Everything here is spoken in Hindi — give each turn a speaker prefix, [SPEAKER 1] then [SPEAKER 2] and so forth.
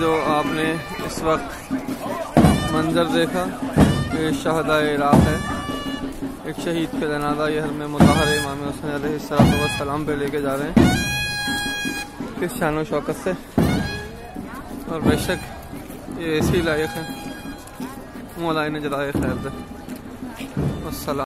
[SPEAKER 1] जो आपने इस वक्त मंजर देखा ये शहदाए इराक़ है। एक शहीद के जनाजा ये हरम मुताहर इमाम हुसैन अलैहिस्सलाम पे लेके जा रहे हैं किस शान व शौकत से। और बेशक ये ऐसी लायक है, मौला इन्हें जज़ाए खैर दे। अस्सलाम।